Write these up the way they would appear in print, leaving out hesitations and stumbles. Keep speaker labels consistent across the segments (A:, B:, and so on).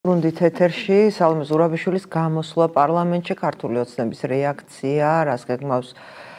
A: Ბრუნდით ეთერში სალომე ზურაბიშვილის გამოსვლა პარლამენტში ქართული ოცნების რეაქცია, რას გეგმავს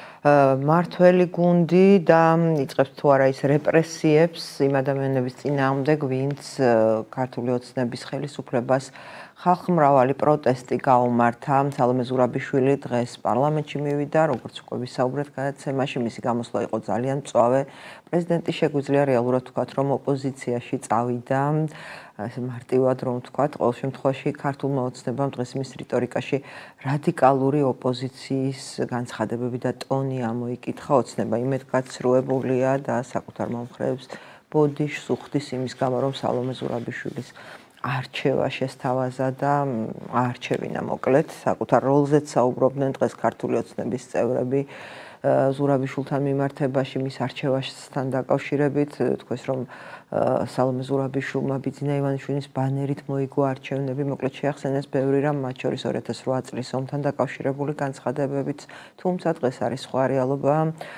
A: მართველი გუნდი და იწყებს თუ არა ის რეპრესიებს იმ ადამიანების წინააღმდეგ, ვინც ქართული ოცნების ხელისუფლებას ხალხმრავალი პროტესტი გაუმართა. სალომე ზურაბიშვილი დღეს პარლამენტში მივიდა, როგორც უკვე ვისაუბრეთ გადაცემაში, მისი გამოსვლა იყო ძალიან მწვავე. პრეზიდენტი შეგვიძლია რეალურად ვთქვათ, რომ ოპოზიციაში წავიდა. მარტივად რომ ვთქვათ, ყოველ შემთხვევაში ქართულმა ოცნებამ დღეს მის რიტორიკაში რადიკალური ოპოზიციის განცხადებები და ტონი ამოიკითხა. ოცნება იმედგაცრუებულია და საკუთარ მომხრეებს ბოდიშს უხდის იმის გამო, რომ სალომე ზურაბიშვილის არჩევა შესთავაზა და აარჩევინა მოკლედ. საკუთარ როლზეც საუბრობდნენ დღეს ქართული ოცნების წევრები ზურაბიშვილთან მიმართებაში, მის არჩევასთან დაკავშირებით. თქვეს, რომ სალომე ზურაბიშვილმა ბიძინა ივანიშვილის ბანერით მოიგო არჩევნები, მოკლედ შეახსენეს ბევრი რამ, მათ შორის 2008 წლის ომთან დაკავშირებული განცხადებებიც, თუმცა დღეს არის სხვა რეალობა.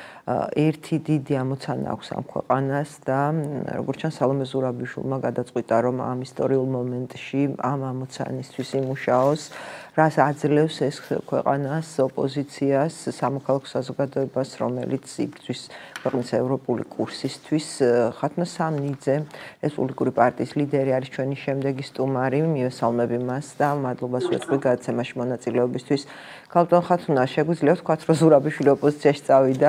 A: ერთი დიდი ამოცანა აქვს ამ ქვეყანას და როგორც ჩანს სალომე ზურაბიშვილმა გადაწყვიტა, რომ ამ ისტორიულ მომენტში ამ ამოცანისთვის იმუშაოს, რას აძლევს ეს ქვეყანას, ოპოზიციას, სამოქალაქო საზოგადოებას, რომელიც იბრძვის ქვეყნის ევროპული კურსისთვის. ხათნა სამნიძე, რესპუბლიკური პარტიის ლიდერი არის ჩვენი შემდეგი სტუმარი, მივესალმები მას და მადლობას ვეთქვი გადაცემაში მონაწილეობისთვის. ქალბატონ ხათუნა, შეგვიძლია ვთქვათ, რომ ზურაბიშვილი ოპოზიციაში წავიდა?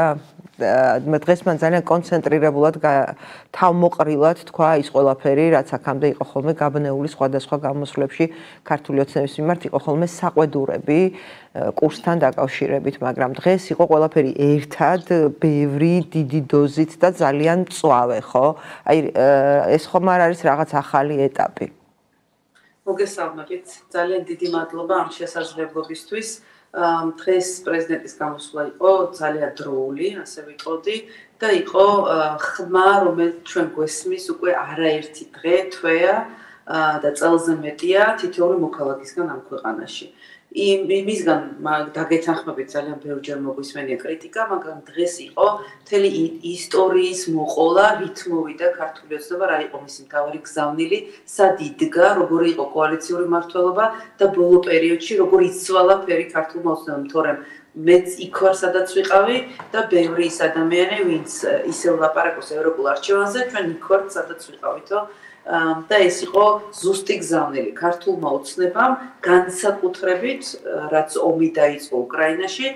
A: დღეს მან ძალიან კონცენტრირებულად თავმოყრილად თქვა ის ყველაფერი, რაც აქამდე იყო ხოლმე გაბნეული სხვადასხვა გამოსვლებში ქართული ოცნების მიმართ, იყო ხოლმე საყვედურები კურსთან დაკავშირებით, მაგრამ დღეს იყო ყველაფერი ერთად, ბევრი, დიდი დოზით და ძალიან მწვავე, ხო? აი ეს ხომ არ არის რაღაც ახალი ეტაპი?
B: მოგესალმებით, ძალიან დიდი მადლობა ამ შესაძლებლობისთვის. დღეს პრეზიდენტის გამოსვლა იყო ძალიან დროული, ასე ვიტყოდი და იყო ხმა, რომელიც ჩვენ გვესმის უკვე არაერთი დღე, თვეა და წელზე მეტია თითოეული მოქალაქისგან ამ ქვეყანაში. იმისგან დაგეთანხმებით ძალიან ბევრჯერ მოგვისმენია კრიტიკა, მაგრამ დღეს იყო მთელი ისტორიის მოყოლა, რით მოვიდა ქართული ოცნება, რა იყო მისი მთავარი გზავნილი, სად იდგა, როგორი იყო კოალიციური მმართველობა და ბოლო პერიოდში როგორ იცვალა ფერი ქართულმა ოცნებამ, თორემ მეც იქ ვარ, სადაც ვიყავი და ბევრი ის ადამიანი, ვინც ისევ ლაპარაკობს ევროპულ არჩევანზე, ჩვენ იქ ვართ, სადაც ვიყავითო. და ეს იყო ზუსტი გზავნილი ქართულმა ოცნებამ, განსაკუთრებით რაც ომი დაიწყო უკრაინაში,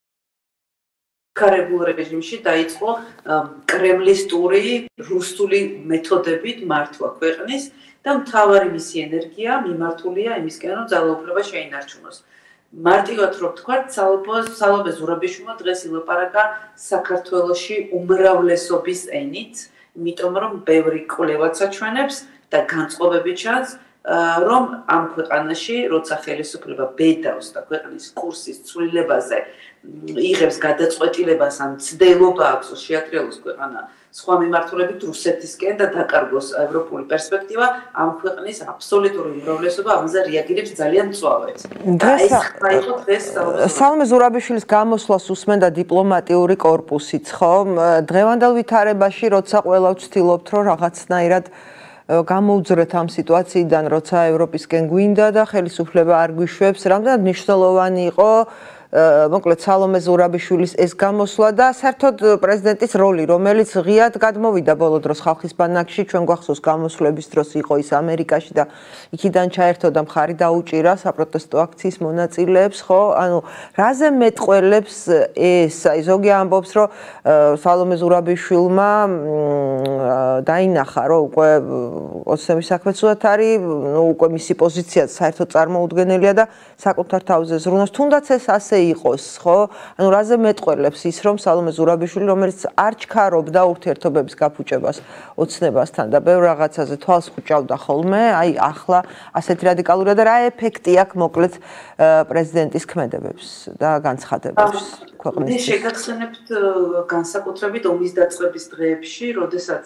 B: კარებულ რეჟიმში დაიწყო კრემლისტური რუსული მეთოდებით მართვა ქვეყნის და მთავარი მისი ენერგია მიმართულია იმისკენ, რომ ძალაუფლება შეინარჩუნოს. მარტივად რომ ვთქვათ, სალომე ზურაბიშვილმა დღეს ილაპარაკა საქართველოში უმრავლესობის ენით, იმიტომ რომ ბევრი კვლევაც აჩვენებს და განწყობები ჩანს, რომ ამ ქვეყანაში, როცა ხელისუფლება ბედავს და ქვეყნის კურსის ცვლილებაზე იღებს გადაწყვეტილებას, ან ცდელობა აქვს შეატრიალოს ქვეყანა სხვა მიმართულებით რუსეთისკენ და დაკარგოს ევროპული პერსპექტივა, ამ ქვეყნის აბსოლუტური უმრავლესობა ამაზე რეაგირებს ძალიან მწვავედ.
A: სალომე ზურაბიშვილის გამოსვლას უსმენდა დიპლომატიური კორპუსიც, ხო? დღევანდელ ვითარებაში, როცა ყველა ვცდილობთ, რომ რაღაცნაირად გამოუძრეთ ამ სიტუაციიდან, როცა ევროპისკენ გვინდა და ხელისუფლება არ გვიშვებს, რამდენად მნიშვნელოვანი იყო მოკლედ სალომე ზურაბიშვილის ეს გამოსვლა და საერთოდ პრეზიდენტის როლი, რომელიც ღიად გადმოვიდა ბოლო დროს ხალხის ბანაკში, ჩვენ გვახსოვს გამოსვლების დროს იყო ის ამერიკაში და იქიდან ჩაერთო და მხარი დაუჭირა საპროტესტო აქციის მონაწილეებს, ხო? ანუ რაზე მეტყველებს ეს? აი ზოგი ამბობს, რომ სალომე ზურაბიშვილმა დაინახა, რომ უკვე ოცნების საქმე ცუდად არის, უკვე მისი პოზიციაც საერთოდ წარმოუდგენელია და საკუთარ თავზე ზრუნავს, თუნდაც ეს ასე იყოს, ხო? ანუ რაზე მეტყველებს ის, რომ სალომე ზურაბიშვილი, რომელიც არ ჩქარობდა ურთიერთობების გაფუჭებას ოცნებასთან და ბევრ რაღაცაზე თვალს ხუჭავდა ხოლმე, აი ახლა ასეთი რადიკალურია და რა ეფექტი აქვს მოკლედ პრეზიდენტის ქმედებებს და განცხადებებს ქვეყნისთვის?
B: შეგახსენებთ განსაკუთრებით ომის დაწყების დღეებში, როდესაც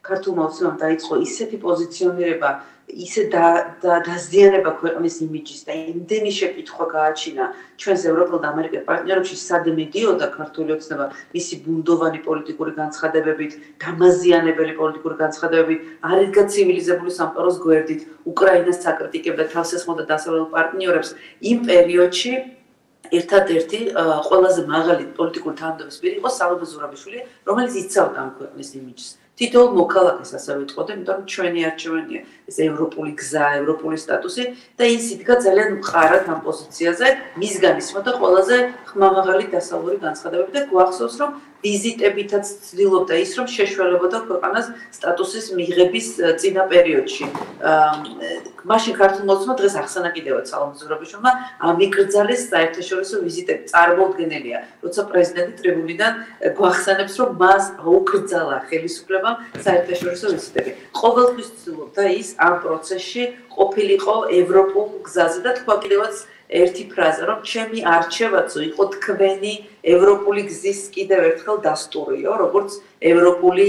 B: ქართულმა ოცნებამ დაიწყო ისეთი პოზიციონირება, ისე დაზიანება ქვეყნის იმიჯის და იმდენი შეკითხვა გააჩინა ჩვენს ევროპელ და ამერიკელ პარტნიორებში, სად მიდიოდა ქართული ოცნება მისი ბუნდოვანი პოლიტიკური განცხადებებით, დამაზიანებელი პოლიტიკური განცხადებებით, არ იდგა ცივილიზებული სამყაროს გვერდით, უკრაინას აკრიტიკებდა, თავს ესხმოდა დასავლელ პარტნიორებს იმ პერიოდში ერთადერთი ყველაზე მაღალი პოლიტიკური თანამდებობის პირი იყო სალომე ზურაბიშვილი, რომელიც იცავდა ამ ქვეყნის იმიჯს. თითოეულ მოქალაქეს ასევე იტყოდა, იმიტომ რომ ჩვენი არჩევანია ეს ევროპული გზა, ევროპული სტატუსი და ის იდგა ძალიან მყარად ამ პოზიციაზე, მისგან ისმოდა ყველაზე ხმამაღალი დასავლური განცხადებები და გვახსოვს, რომ ვიზიტებითაც ცდილობდა ის, რომ შეშველებოდა ქვეყანას სტატუსის მიღების წინა პერიოდში. მაშინ ქართულმა ოცნებამ დღეს ახსენა კიდევაც სალომე ზურაბიშვილმა ამიკრძალეს საერთაშორისო ვიზიტები. წარმოუდგენელია, როცა პრეზიდენტი ტრიბუნიდან გვახსენებს, რომ მას აუკრძალა ხელისუფლებამ საერთაშორისო ვიზიტები. ყოველთვის ცდილობდა ის ამ პროცესში ყოფილიყო ევროპულ გზაზე და თქვა კიდევაც ერთი ფრაზა, რომ ჩემი არჩევაცო იყო თქვენი ევროპული გზის კიდევ ერთხელ დასტურიო, როგორც ევროპული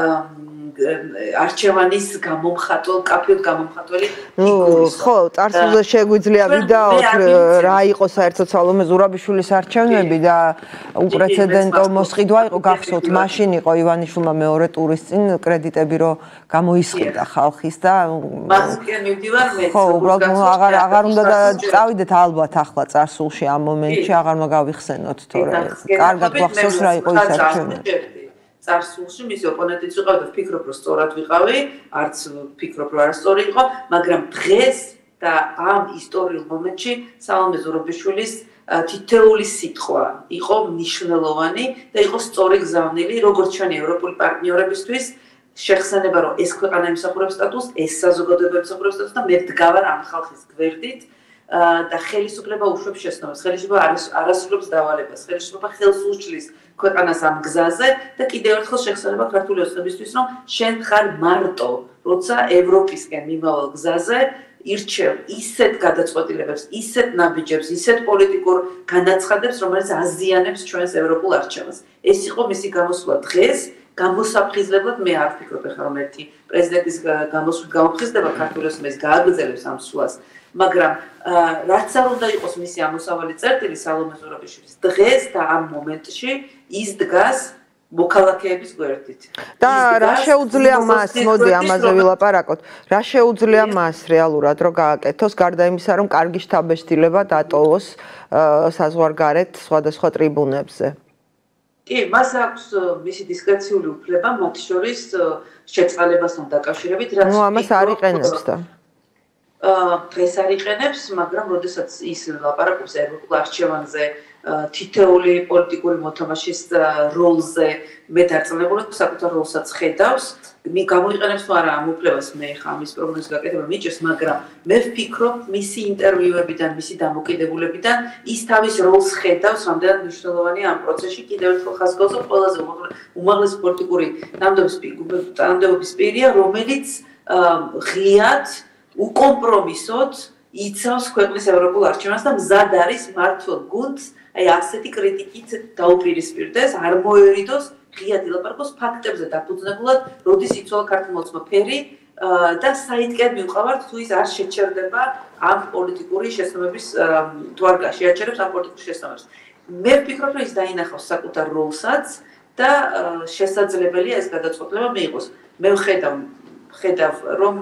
B: არჩევანის გამომხატველ, კაფედ გამომხატველი ფიგურის.
A: ხო, წარსულზე შეგვიძლია ვიდაოთ რა იყო საერთოდ სალომე ზურაბიშვილის არჩევნები და უპრეცედენტო მოსყიდვა იყო გახსოვთ, მაშინ იყო ივანიშვილმა მეორე ტურის წინ კრედიტები რო გამოისყიდა ხალხის და
B: მასკენ მივდივარ მე.
A: ხო, უბრალოდ აღარ უნდა წავიდეთ ალბათ ახლა წარსულში ამ მომენტში აღარ მაგავიხსენოთ, თორე კარგად გვახსოვს რა იყო ის არჩევნები.
B: წარსულში მისი ოპონენტიც ვიყავი და ვფიქრობ, რომ სწორად ვიყავი, არც ვფიქრობ, რომ არასწორი იყო, მაგრამ დღეს და ამ ისტორიულ მომენტში სალომე ზურაბიშვილის თითოეული სიტყვა იყო მნიშვნელოვანი და იყო სწორი გზავნილი, როგორც ჩვენი ევროპული პარტნიორებისთვის, შეხსენება, რომ ეს ქვეყანა ემსახურებს სტატუსს, ეს საზოგადოება ემსახურებს სტატუსს და მე ვდგავარ ამ ხალხის გვერდით და ხელისუფლება უშვებს შეცნობას, ხელისუფლება არასრულებს დავალებას, ხელისუფლება ხელს უშლის ქვეყანას ამ გზაზე და კიდევ ერთხელ შეხსენება ქართული ოცნებისთვის, რომ შენ ხარ მარტო, როცა ევროპისკენ მიმავალ გზაზე ირჩევ ისეთ გადაწყვეტილებებს, ისეთ ნაბიჯებს, ისეთ პოლიტიკურ განაცხადებს, რომელიც აზიანებს ჩვენს ევროპულ არჩევანს. ეს იყო მისი გამოსვლა დღეს. გამოსაფხიზლებლად მე არ ვფიქრობ, რომ ერთი პრეზიდენტის გამოსვლით გამოფხიზლდება ქართული ოცნების გააგრძელებს ამ სვლას. მაგრამ რაც არ უნდა იყოს მისი ამოსავალი წერტილი სალომე ზურაბიშვილის დღეს და ამ მომენტში ის დგას მოქალაქეების გვერდით.
A: და რა შეუძლია მას, მოდი ამაზე ვილაპარაკოთ. რა შეუძლია მას რეალურად რომ გააკეთოს, გარდა იმისა, რომ კარგი შთაბეჭდილება დატოვოს საზღვარგარეთ სხვადასხვა ტრიბუნებზე.
B: კი, მას აქვს მისი დისკრეციული უფლება, მათ შორის შეწყალებასთან დაკავშირებით, რაც
A: ამას არ იყენებს და
B: დღეს არ იყენებს, მაგრამ როდესაც ის ლაპარაკობს ევროპულ არჩევანზე, თითოეული პოლიტიკური მოთამაშის როლზე, მე დარწმუნებული ვარ, საკუთარ როლსაც ხედავს. გამოიყენებს თუ არა ამ უფლებას, მე ხა ამის პროგნოზის გაკეთება მიჭირს, მაგრამ მე ვფიქრობ, მისი ინტერვიუებიდან, მისი დამოკიდებულებიდან ის თავის როლს ხედავს, რამდენად მნიშვნელოვანია ამ პროცესში. კიდევ ერთხელ ხაზგავსო, ყველაზე უმაღლესი პოლიტიკური თანამდებობის პირია, რომელიც ღიად უკომპრომისოდ იცავს ქვეყნის ევროპულ არჩევანს და მზად არის მართლ გუნდს, აი ასეთი კრიტიკით დაუპირისპირდეს, არ მოერიდოს, ღიად ილაპარაკოს ფაქტებზე დაფუძნებულად, როდის იცვალა ქართულმა ოცნებამ ფერი და საითკენ მივყავართ, თუ ის არ შეჩერდება ამ პოლიტიკური შეცდომების თუ არ შეაჩერებს ამ პოლიტიკურ შეცდომებს. მე ვფიქრობ, რომ ის დაინახავს საკუთარ როლსაც და შესაძლებელია ეს გადაწყვეტილება მიიღოს. მე ვხედავ, რომ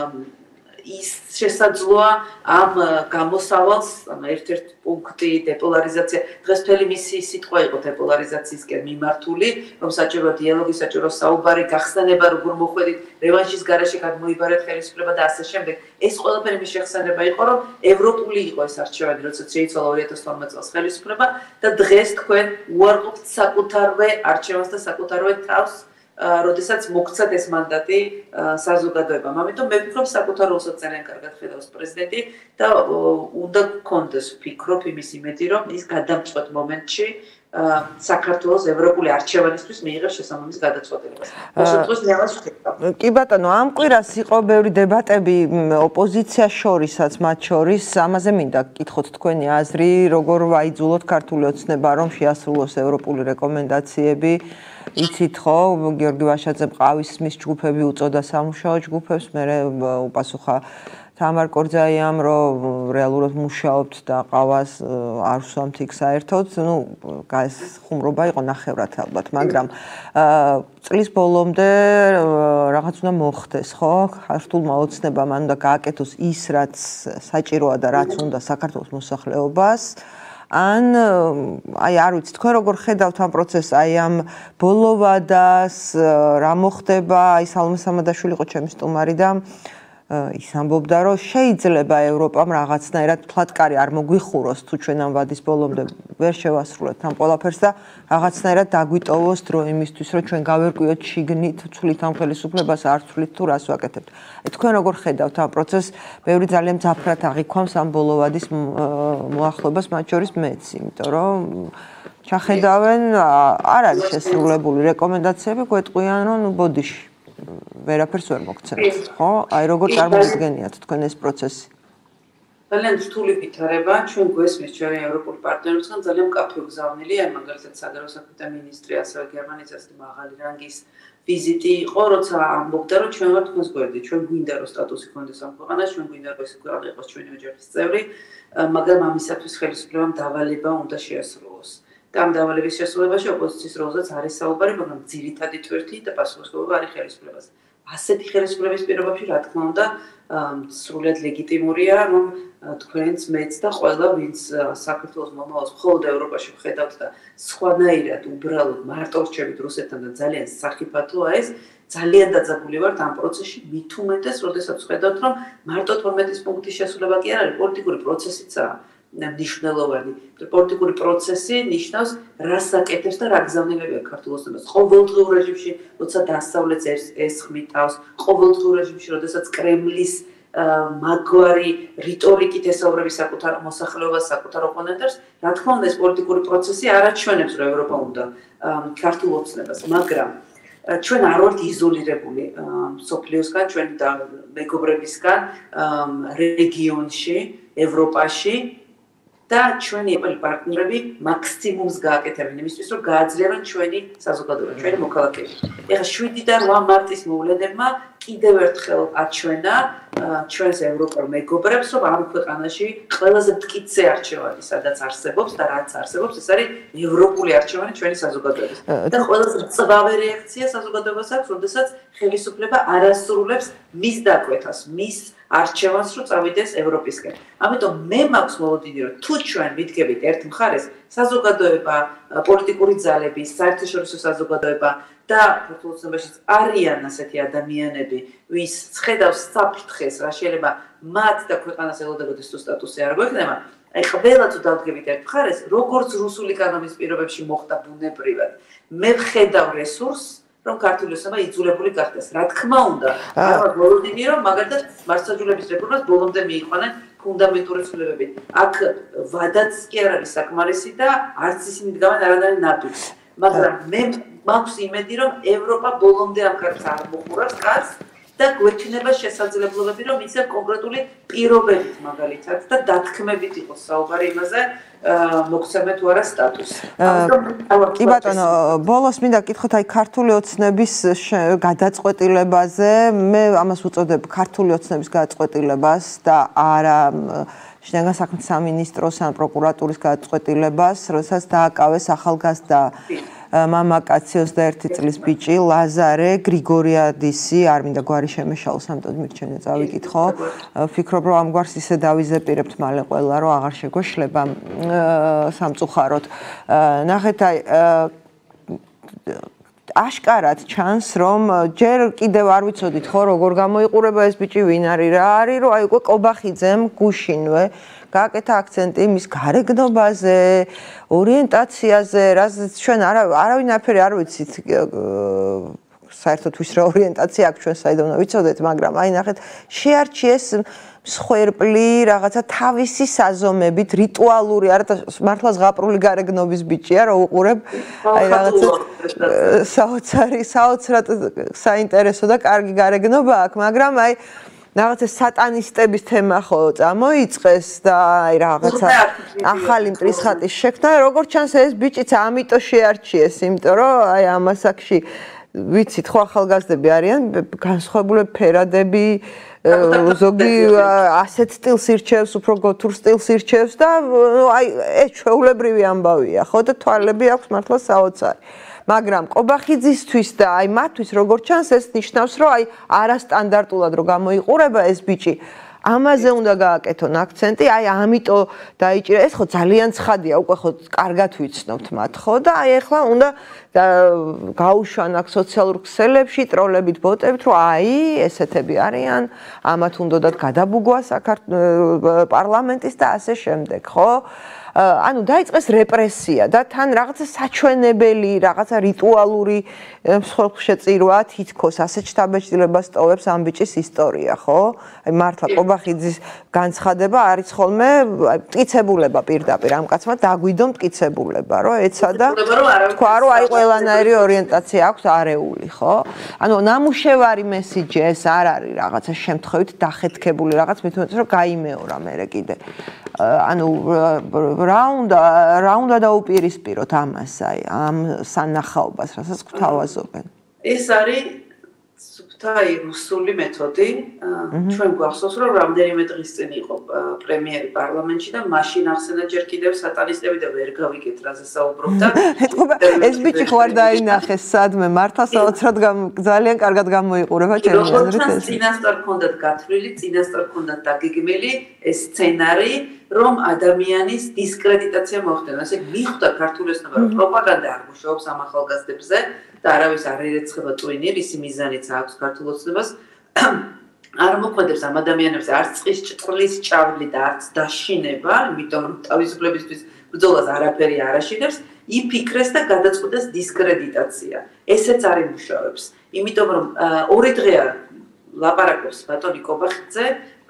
B: ის შესაძლოა ამ გამოსავალს, ერთ-ერთი პუნქტი დეპოლარიზაცია. დღეს მთელი მისი სიტყვა იყო დეპოლარიზაციისკენ მიმართული, რომ საჭიროა დიალოგი, საჭიროა საუბარი, გახსნება, როგორ მოხვედით, რევანშის გარეშე გადმოიბარეთ ხელისუფლება და ასე შემდეგ. ეს ყველაფერი მის შეხსენება იყო, რომ ევროპული იყო ეს არჩევანი, როცა შეიცვალა 2012 წელს ხელისუფლება და დღეს თქვენ უარყოფთ საკუთარვე არჩევანს და საკუთარვე თავს. როდესაც მოგცათ ეს მანდატი საზოგადოებამ. ამიტომ მე ვფიქრობ, საკუთარ როლსაც ძალიან კარგად ხედავს პრეზიდენტი და უნდა გქონდეს ვფიქრობ იმის იმედი, რომ ის გადამწყვეტ მომენტში საქართველოს ევროპული არჩევანისთვის მიიღებს შესაბამის გადაწყვეტილებას. მოსაწყოს მე ამას ვხედავ.
A: კი ბატონო, ამ კვირას იყო ბევრი დებატები ოპოზიციას შორისაც, მათ შორის ამაზე მინდა გკითხოთ თქვენი აზრი, როგორ ვაიძულოთ ქართული ოცნება, რომ შეასრულოს ევროპული რეკომენდაციები. იცით ხო, გიორგი ვაშაძემ ყავისმის ჯგუფები უწოდა სამუშაო ჯგუფებს, მე უპასუხა თამარ კორძაიამ, რომ რეალურად მუშაობთ და ყავას არ ვსვამთ იქ საერთოდ, ეს ხუმრობა იყო ნახევრად ალბათ, მაგრამ წლის ბოლომდე რაღაც უნდა მოხდეს, ხო? ქართულმა ოცნებამ უნდა გააკეთოს ის, რაც საჭიროა და რაც უნდა საქართველოს მოსახლეობას. ან არ ვიცი, თქვენ როგორ ხედავთ ამ პროცესს, ამ ბოლოვადას, რა მოხდება, სალომე სამადაშვილი იყო ჩემი სტუმარი და ის ამბობდა, რომ შეიძლება ევროპამ რაღაცნაირად ფლატკარი არ მოგვიხუროს, თუ ჩვენ ამ ვადის ბოლომდე ვერ შევასრულებთ ამ ყველაფერს და რაღაცნაირად დაგვიტოვოს დრო იმისთვის, რომ ჩვენ გავერკვიოთ შიგნით, ცვლით ამ ხელისუფლებას, არ ცვლით თუ რას ვაკეთებთ. თქვენ როგორ ხედავთ ამ პროცესს? ბევრი ძალიან მძაფრად აღიქვამს ამ ბოლოვადის მოახლობას, მათ შორის მეც, იმიტომ რომ ჩახედავენ, არ არის შესრულებული რეკომენდაციები, გვეტყვიან, რომ ბოდიში ვერაფერს ვერ მოგცემთ, ხო? აი როგორ წარმოგიდგენიათ თქვენ ეს პროცესი?
B: ძალიან რთული ვითარება, ჩვენ გვესმის ჩვენი ევროპული პარტნიორებთან ძალიან მკაფიო გზავნილი, აი მაგალითად საგარეო საქმეთა მინისტრი, ასევე გერმანიის ასე მაღალი რანგის ვიზიტი იყო, როცა ამბობდა, რომ ჩვენ ვართ თქვენს გვერდი, ჩვენ გვინდა რომ სტატუსი გქონდეს ამ ქვეყანას, ჩვენ გვინდა რომ ეს ქვეყანა იყოს ჩვენი ოჯახის წევრი, მაგრამ ამისათვის ხელისუფლებამ დავალება უნდა შეასრულოს. და ამ დავალების შესრულებაში ოპოზიციის როლზეც არის საუბარი, მაგრამ ძირითადი თვერთი და პასუხისმგებლობა არის ხელისუფლებას. ასეთი ხელისუფლების პირობებში, რა თქმა უნდა, სრულად ლეგიტიმურია, რომ თქვენც, მეც და ყველა, ვინც საქართველოს მომავალს მხოლოდ ევროპაში ვხედავთ და სხვანაირად უბრალოდ მარტო რჩებით რუსეთთან და ძალიან სახიფათოა ეს, ძალიან დაძაბული ვართ ამ პროცესში, მით უმეტეს, როდესაც ვხედავთ, რომ მარტო 12 პუნქტის შესრულება კი არ არის, პოლიტიკური პროცესიცაა. მნიშვნელოვანი პოლიტიკური პროცესი ნიშნავს რას აკეთებს და რა გზავნილებია ქართულ ოცნებას ყოველდღიურ რეჟიმში, როცა დასავლეთს ეს ხმიტავს, ყოველდღიურ რეჟიმში, როდესაც კრემლის მაგვარი რიტორიკით ესაუბრებს საკუთარ მოსახლეობას, საკუთარ ოპონენტებს, რა თქმა უნდა ეს პოლიტიკური პროცესი არ აჩვენებს, რომ ევროპა უნდა ქართულ ოცნებას, მაგრამ ჩვენ არ ვართ იზოლირებული მსოფლიოსგან, ჩვენი მეგობრებისგან რეგიონში, ევროპაში და ჩვენი პარტნიორები მაქსიმუმს გააკეთებენ იმისთვის, რომ გააძლიერონ ჩვენი საზოგადოება, ჩვენი მოქალაქეები. ეხლა 7-დან 8 მარტის მოვლენებმა კიდევ ერთხელ აჩვენა ჩვენს ევროპელ მეგობრებს, რომ ამ ქვეყანაში ყველაზე მტკიცე არჩევანი, სადაც არსებობს და რაც არსებობს, ეს არის ევროპული არჩევანი ჩვენი საზოგადოების. და ყველაზე მწვავე რეაქცია საზოგადოებას აქვს, როდესაც ხელისუფლება არ ასრულებს მის დაკვეთას, მის არჩევანს, რომ წავიდეს ევროპისკენ. ამიტომ მე მაქვს მოლოდინი, რომ თუ ჩვენ ვიდგებით ერთ მხარეს, საზოგადოება, პოლიტიკური ძალები, საერთაშორისო საზოგადოება და ქართულ ოცნებაშიც არიან ასეთი ადამიანები, ვის ხედავს საფრთხეს, რა შეიძლება მათ და ქვეყანას ელოდებოდეს თუ სტატუსი არ გვექნება, აი ყველა თუ დავდგებით ერთ მხარეს, როგორც რუსული კანონის პირობებში მოხდა ბუნებრივად, მე ვხედავ რესურსს, რომ ქართული ოცნება იძულებული გახდეს. რა თქმა უნდა, არ მოლოდინი, რომ მაგალითად მართლმსაჯულების რეფორმას ბოლომდე მიიყვანენ ფუნდამენტური ცვლილებები. აქ ვადაც კი არ არის საკმარისი და არც ისინი დგამენ არანაირ ნაბიჯს. მაგრამ მე მაქვს იმედი, რომ ევროპა ბოლომდე ამ კაცს არ მოხურავს კაცს და გვექნება შესაძლებლობები, რომ ისევ კონკრეტული პირობებით მაგალითად და დათქმებით იყოს საუბარი იმაზე, მოგცემეთ თუ არა სტატუსი.
A: კი ბატონო, ბოლოს მინდა გკითხოთ აი ქართული ოცნების გადაწყვეტილებაზე, მე ამას უწოდებ ქართული ოცნების გადაწყვეტილებას და არა შინაგან საქმეთა სამინისტროს ან პროკურატურის გადაწყვეტილებას, როდესაც დააკავეს ახალგაზრდა მამაკაცი 21 წლის ბიჭი ლაზარე გრიგორიადისი, არ მინდა გვარი შემეშალოს, ამიტომ მირჩენია წავიკითხო. ვფიქრობ, რომ ამგვარს ისე დავიზეპირებთ მალე ყველა, რომ აღარ შეგვეშლება სამწუხაროდ. ნახეთ, აი აშკარად ჩანს, რომ ჯერ კიდევ არ ვიცოდით ხო, როგორ გამოიყურება ეს ბიჭი, ვინ არის, რა არის, რომ აი უკვე კობახიძემ გუშინვე გააკეთა აქცენტი მის გარეგნობაზე, ორიენტაციაზე, რაზეც ჩვენ არავინ არაფერი არ ვიცით. საერთოდ ვის რა ორიენტაცია აქვს ჩვენ საიდან ვიცოდეთ, მაგრამ აი ნახეთ, შეარჩიეს მსხვერპლი რაღაცა თავისი საზომებით, რიტუალური, არა მართლა ზღაპრული გარეგნობის ბიჭია, რომ უყურებ აი რაღაცა საოცრად საინტერესო და კარგი გარეგნობა აქვს, მაგრამ აი რაღაცა სატანისტების თემა ხო წამოიწყეს და აი რაღაცა ახალი მტრისხატის შექმნა, როგორც ჩანს ეს ბიჭიც ამიტომ შეარჩიეს, იმიტომ რომ აი ამ ასაკში ვიცით ხო ახალგაზრდები არიან, განსხვავებული ფერადები, ზოგი ასეთ სტილს ირჩევს, უფრო გოთურ სტილს ირჩევს და აი ეს ჩვეულებრივი ამბავია, ხო და თვალები აქვს მართლა საოცარი. მაგრამ ყობახიძისთვის და აი მათთვის როგორც ჩანს ეს ნიშნავს, რომ აი არასტანდარტულად რო გამოიყურება ეს ბიჭი, ამაზე უნდა გააკეთონ აქცენტი, აი ამიტომ დაიჭირა. ეს ხო ძალიან ცხადია, უკვე ხო კარგად ვიცნობთ მათ, ხო და აი ახლა უნდა გაუშვან აქ სოციალურ ქსელებში, ტროლებით, ბოტებით, რომ აი ესეთები არიან, ამათ უნდათ გადაბუგვა პარლამენტის და ასე შემდეგ, ხო? ანუ დაიწყეს რეპრესია და თან რაღაცა საჩვენებელი, რაღაცა რიტუალური მსხვერპლშეწირვა თითქოს ასე შთაბეჭდილებას ტოვებს ამ ბიჭის ისტორია, ხო? აი მართლა ყობახიძის განცხადება არის ხოლმე მტკიცებულება პირდაპირ ამ კაცმა დაგვიდო მტკიცებულება, რომ ეცადა თქვა, რომ აი ყველანაირი ორიენტაცია აქვს არეული, ხო? ანუ ნამუშევარი მესიჯი ეს არ არის რაღაცა შემთხვევით დახეთქებული რაღაც, მithmetes რომ გაიმეორა მერე კიდე. ანუ რა უნდა დაუპირისპიროთ ამას, აი ამ სანახაობას, რასაც გვთავაზობენ.
B: ეს არის სუფთაი რუსული მეთოდი. ჩვენ გვახსოვს, რომ რამდენიმე დღის წინ იყო პრემიერი პარლამენტში და მაშინ ახსენა ჯერ კიდევ სატანისტები და ვერ გავიგეთ რაზე საუბრობდა.
A: ეს ბიჭი ხო არ დაინახეს სადმე, მართლა საოცრად ძალიან კარგად გამოიყურება ჩემი აზრით ეს.
B: წინასწარ ჰქონდათ გათვლილი, წინასწარ ჰქონდათ დაგეგმილი ეს სცენარი, რომ ადამიანის დისკრედიტაცია მოხდება. ასე მიხვდა ქართული ოცნება, რომ პროპაგანდა არ მუშაობს ამ ახალგაზრდებზე და არავის არ ირეცხება ტვინი, ისი მიზანიც აქვს ქართულ ოცნებას. არ მოქმედებს ამ ადამიანებზე არც წყლის ჭავლი და არც დაშინება, იმიტომ რომ თავისუფლებისთვის ბრძოლას არაფერი არ აშინებს, იფიქრეს და გადაწყვიტეს დისკრედიტაცია. ესეც არ იმუშავებს. იმიტომ რომ ორი დღეა ლაპარაკობს ბატონი ყობახიძე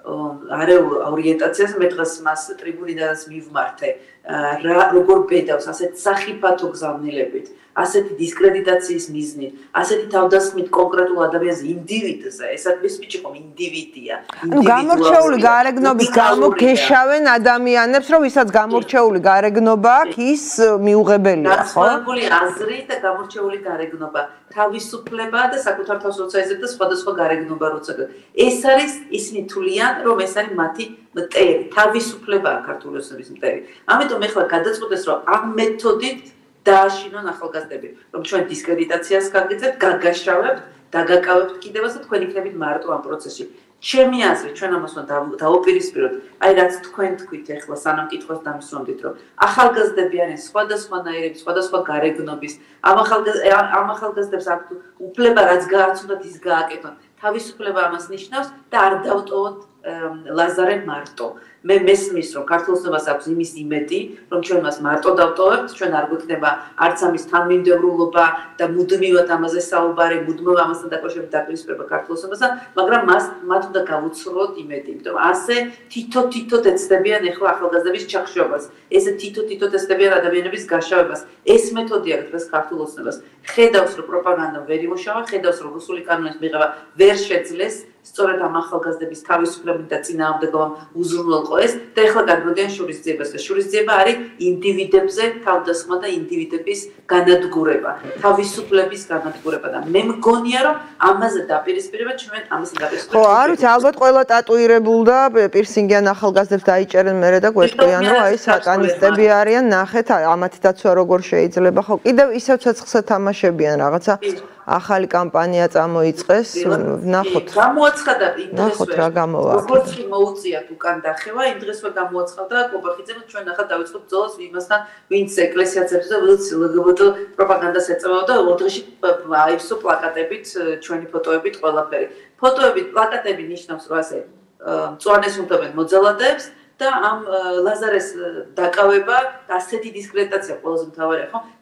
B: არეულ ორიენტაციას, მე დღეს მას ტრიბუნიდანაც მივმართე, როგორ ბედავს ასეთ სახიფათო გზავნილებით, ასეთი დისკრედიტაციის მიზნით, ასეთი თავდასხმით კონკრეტულ ადამიანზე, ინდივიდზე, ესათვის ბიჭი ხომ ინდივიდია.
A: ანუ გამორჩეული გარეგნობის გამო გეშავენ ადამიანებს, რომ ვისაც გამორჩეული გარეგნობა აქვს, ის მიუღებელია, ხო?
B: განსხვავებული აზრი და გამორჩეული გარეგნობა, თავისუფლება და საკუთარ თავს როცა ეზრდება სხვადასხვა გარეგნობა როცა. ეს არის ისინი თვლიან, რომ ეს არის მათი მტერი, თავისუფლებაა ქართული ოცნების მტერი. ამიტომ ეხლა გადაწყვეტეს, რომ ამ მეთოდით დააშინონ ახალგაზრდები, რომ ჩვენ დისკრედიტაციას გაგიწევთ, გაგაშავებთ, დაგაკავებთ კიდევაც და თქვენ იქნებით მარტო ამ პროცესში. ჩემი აზრით, ჩვენ ამას უნდა დავუპირისპიროთ, აი რაც თქვენ თქვით ეხლა სანამ კითხვას დამისვამდით, რომ ახალგაზრდები არიან სხვადასხვანაირები, სხვადასხვა გარეგნობის, ამ ახალგაზრდებს აქვთ უფლება, რაც გააცნოთ, ის გააკეთონ. თავისუფლება ამას ნიშნავს და არ დავტოვოთ ლაზარე მარტო. მე მესმის, რომ ქართულ ოცნებას აქვს იმის იმედი, რომ ჩვენ მას მარტო დავტოვებთ, ჩვენ არ გვექნება არც ამის თანმიმდევრულობა და მუდმივად ამაზე საუბარი, მუდმივ ამასთან დაკავშირებით დაპირისპირება ქართულ ოცნებასთან, მაგრამ მათ უნდა გავუცროთ იმედი, იმიტომ რომ ასე თითო-თითოდ ეცდებიან ეხლა ახალგაზრდების ჩახშობას, ესე თითო-თითოდ ეცდებიან ადამიანების გაშავებას. ეს მეთოდი აქვს დღეს ქართულ ოცნებას. ხედავს, რომ პროპაგანდა ვერ იმუშავა, ხედავს, რომ რუსული კანონის მიღება ვერ შეძლეს, სწორედ ამ ახალგაზრდების თავისუფლებით და წინააღმდეგობამ უზრუნველყო ეს და ეხლა გადმოდიან შურისძიებას და შურისძიება არის ინდივიდებზე თავდასხმა და ინდივიდების განადგურება, თავისუფლების განადგურება და მე მგონია რომ ამაზე დაპირისპირება ჩვენ ამაზე დაპირისპირება.
A: ხო, არ ვიცი, ალბათ ყველა ტატუირებულ და პირსინგიან ახალგაზრდებს დაიჭერენ მერე და გვეტყვიან რომ აი სატანისტები არიან, ნახეთ ამათი დაცვა როგორ შეიძლება. ხო, კიდევ ისევ ცეცხლზე თამაშებიან რაღაცა ახალი კამპანია წამოიწყეს, ნახოთ.
B: გამოაცხადა იმ
A: ნახოთ რა გამოვა.
B: როგორც კი მოუწიათ უკან დახევა, იმ დღესვე გამოაცხადა ყობახიძემ, ჩვენ ახლა დავიწყოთ ბრძოლას იმასთან, ვინც ეკლესიაცებს და ვინც LGBT პროპაგანდას ეწევა და ორ დღეში აიფსო პლაკატებით, ჩვენი ფოტოებით ყველაფერი. ფოტოებით, პლაკატები ნიშნავს, რომ ასე მწვანეს უნდობენ მოძალადეებს და ამ ლაზარეს დაკავება, ასეთი დისკრედიტაცია ყველაზე მთავარია, ხო?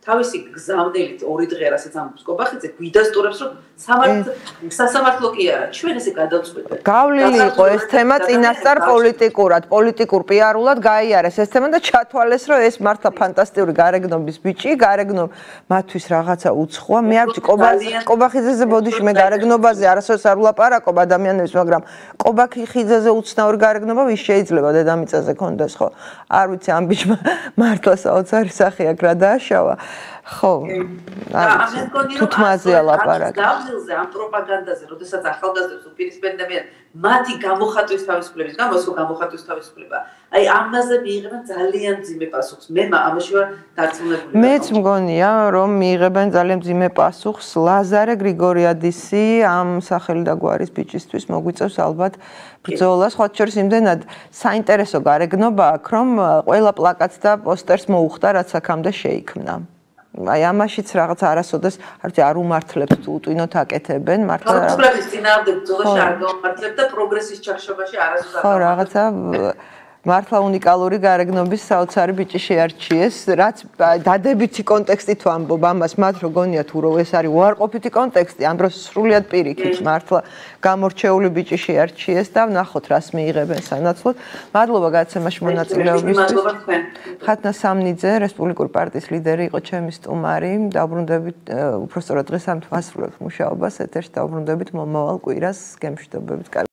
B: თავისი გზავნილით ორი დღე რასაც ამბობს კობახიძე გვიდასტურებს რომ სასამართლო კი არა ჩვენ ესე გადავწყვეტეთ
A: გავლილი იყო ეს თემა წინასწარ პოლიტიკურ პიარულად გაიარეს ეს თემა და ჩათვალეს რომ ეს მართლა ფანტასტიკური გარეგნობის ბიჭი გარეგნობ მათთვის რაღაცა უცხოა მე არ ვიცი კობახიძეზე ბოდიში მე გარეგნობაზე არასოდეს არ ვლაპარაკობ ადამიანებს მაგრამ კობახიძეზე უცნაური გარეგნობა ვის შეიძლება დედამიწაზე კონდეს ხო არ ვიცი ამ ბიჭმა მართლა საოცარი სახე აქვს რა დააშავა ხო თუთმაზეა ლაპარაკი
B: გავლილზე ამ პროპაგანდაზე როდესაც ახალგაზრდებს უპირისპირდებიან მათი გამოხატვის თავისუფლების გამო გამოხატვის თავისუფლება აი ამაზე მიიღებენ ძალიან მძიმე პასუხს მე ამაში ვარ დარწმუნებული
A: მეც მგონია რომ მიიღებენ ძალიან მძიმე პასუხს ლაზარე გრიგორიადისი ამ სახელი და გვარის ბიჭისთვის მოგვიწევს ალბათ ბრძოლა სხვა შორის იმდენად საინტერესო გარეგნობა აქვს რომ ყველა პლაკატს და პოსტერს მოუხდა რაც აქამდე შეიქმნა აი ამაშიც რაღაც არასოდეს არ უმართლებს თუ უტვინოთ აკეთებენ მართლა
B: პროგრესის წინააღმდეგ ბრძოლაში არ გამართლებ და პროგრესის ჩახშობაში არასოდეს
A: ხო რაღაცა მართლა უნიკალური გარეგნობის საოცარი ბიჭი შეარჩიეს რაც დადებითი კონტექსტით ვამბობ ამას მათ რო გონია თუ რომ ეს არის უარყოფითი კონტექსტი ამ დროს სრულიად პირიქით მართლა გამორჩეული ბიჭი შეარჩიეს და ვნახოთ რას მიიღებენ სანაცვლოდ მადლობა გადაცემაში მონაწილეობისთვის ხათნა სამნიძე რესპუბლიკური პარტიის ლიდერი იყო ჩემი სტუმარი დაუბრუნდებით უბრალოდ დღეს ამ თვასრულებს მუშაობას ეთერში დაუბრუნდებით მომავალ კვირას გემშვიდობებით